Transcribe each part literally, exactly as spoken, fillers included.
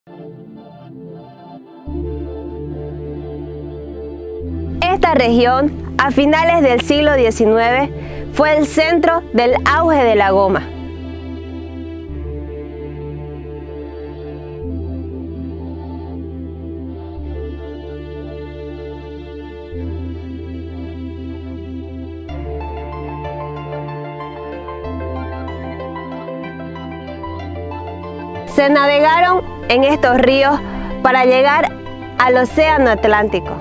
Esta región, a finales del siglo diecinueve, fue el centro del auge de la goma. Se navegaron en estos ríos para llegar al Océano Atlántico.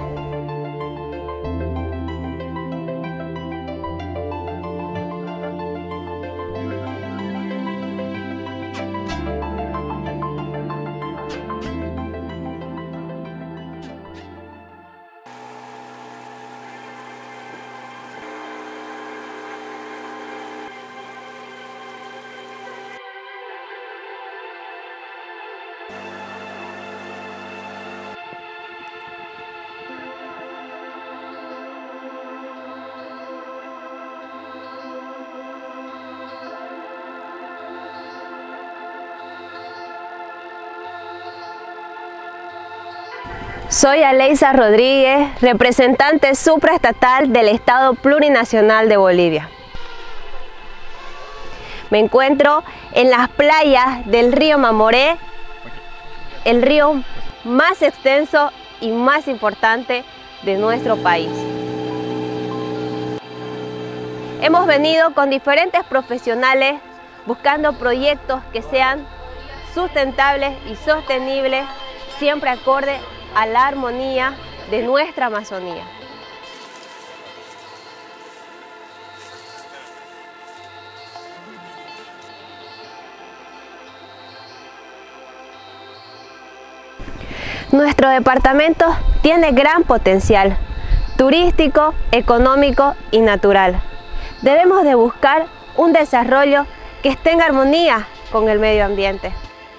Soy Aleisa Rodríguez, representante supraestatal del Estado Plurinacional de Bolivia. Me encuentro en las playas del río Mamoré, el río más extenso y más importante de nuestro país. Hemos venido con diferentes profesionales buscando proyectos que sean sustentables y sostenibles, siempre acorde a la armonía de nuestra Amazonía. Nuestro departamento tiene gran potencial turístico, económico y natural. Debemos de buscar un desarrollo que esté en armonía con el medio ambiente.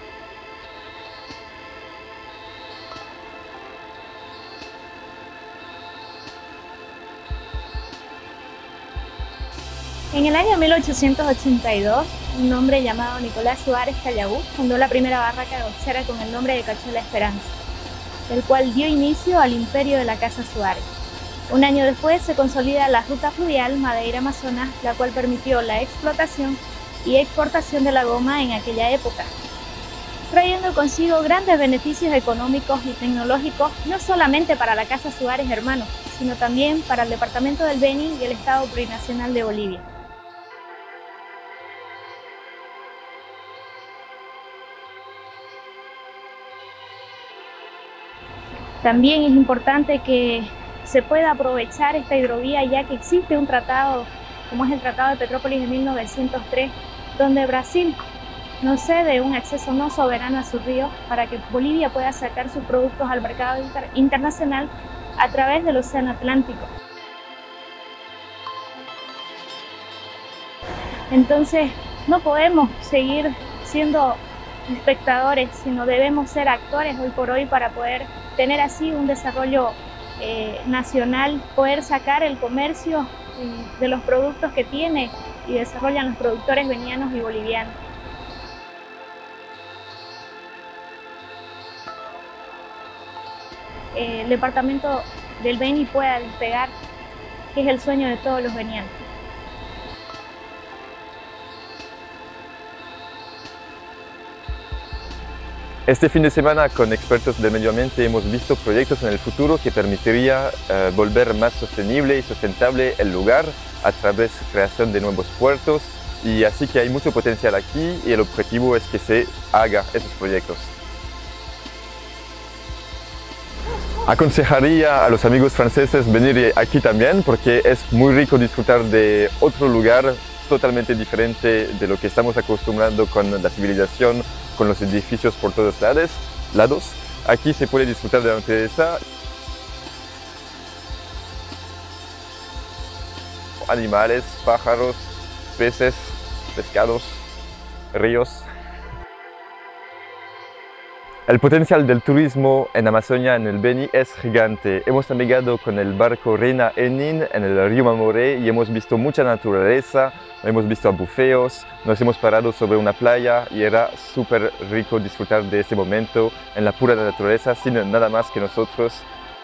En el año mil ochocientos ochenta y dos, un hombre llamado Nicolás Suárez Callagú fundó la primera barraca gauchera con el nombre de Cacho La Esperanza, el cual dio inicio al imperio de la Casa Suárez. Un año después se consolida la ruta fluvial Madeira-Amazonas, la cual permitió la explotación y exportación de la goma en aquella época, trayendo consigo grandes beneficios económicos y tecnológicos, no solamente para la Casa Suárez Hermanos, sino también para el departamento del Beni y el Estado Plurinacional de Bolivia. También es importante que se pueda aprovechar esta hidrovía, ya que existe un tratado, como es el Tratado de Petrópolis de mil novecientos tres, donde Brasil nos cede un acceso no soberano a su río para que Bolivia pueda sacar sus productos al mercado inter internacional a través del Océano Atlántico. Entonces, no podemos seguir siendo espectadores, sino debemos ser actores hoy por hoy para poder tener así un desarrollo eh, nacional, poder sacar el comercio eh, de los productos que tiene y desarrollan los productores benianos y bolivianos. Eh, el departamento del Beni pueda despegar, que es el sueño de todos los benianos. Este fin de semana con expertos del medio ambiente hemos visto proyectos en el futuro que permitiría eh, volver más sostenible y sustentable el lugar a través de creación de nuevos puertos, y así que hay mucho potencial aquí y el objetivo es que se haga esos proyectos. Aconsejaría a los amigos franceses venir aquí también porque es muy rico disfrutar de otro lugar totalmente diferente de lo que estamos acostumbrados con la civilización, con los edificios por todos lados. Aquí se puede disfrutar de la naturaleza, animales, pájaros, peces, pescados, ríos. El potencial del turismo en Amazonia, en el Beni, es gigante. Hemos navegado con el barco Reina Enin en el río Mamoré y hemos visto mucha naturaleza, hemos visto bufeos, nos hemos parado sobre una playa y era súper rico disfrutar de ese momento en la pura naturaleza sin nada más que nosotros.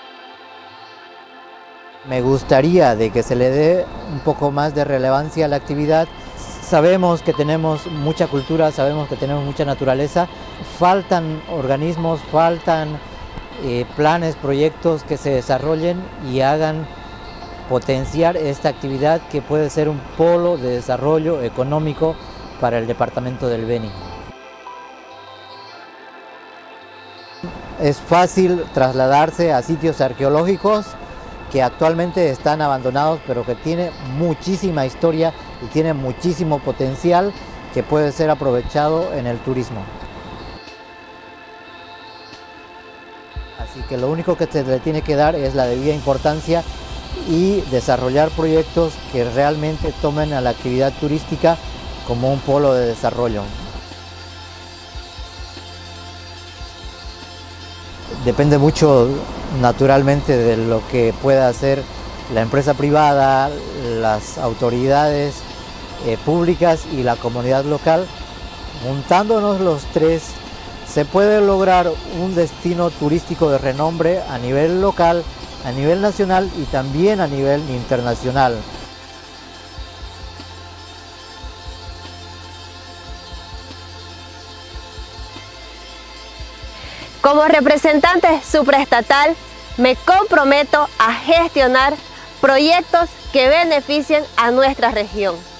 Me gustaría de que se le dé un poco más de relevancia a la actividad. Sabemos que tenemos mucha cultura, sabemos que tenemos mucha naturaleza, faltan organismos, faltan eh, planes, proyectos que se desarrollen y hagan potenciar esta actividad que puede ser un polo de desarrollo económico para el departamento del Beni. Es fácil trasladarse a sitios arqueológicos que actualmente están abandonados, pero que tiene muchísima historia y tiene muchísimo potencial que puede ser aprovechado en el turismo. Así que lo único que se le tiene que dar es la debida importancia y desarrollar proyectos que realmente tomen a la actividad turística como un polo de desarrollo. Depende mucho naturalmente de lo que pueda hacer la empresa privada, las autoridades eh, públicas y la comunidad local. Juntándonos los tres, se puede lograr un destino turístico de renombre a nivel local, a nivel nacional y también a nivel internacional. Como representante supraestatal, me comprometo a gestionar proyectos que beneficien a nuestra región.